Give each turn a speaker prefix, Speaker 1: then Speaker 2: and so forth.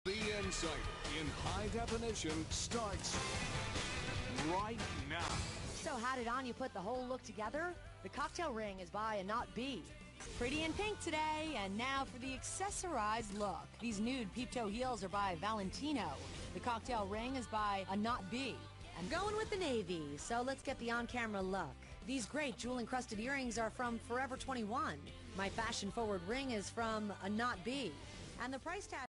Speaker 1: The Insight in high definition starts right now.
Speaker 2: So how did Anya put the whole look together? The cocktail ring is by Anat B. Pretty in pink today, and now for the accessorized look. These nude peep-toe heels are by Valentino. The cocktail ring is by Anat B. I'm going with the navy, so let's get the on-camera look. These great jewel-encrusted earrings are from Forever 21. My fashion-forward ring is from Anat B. And the price tag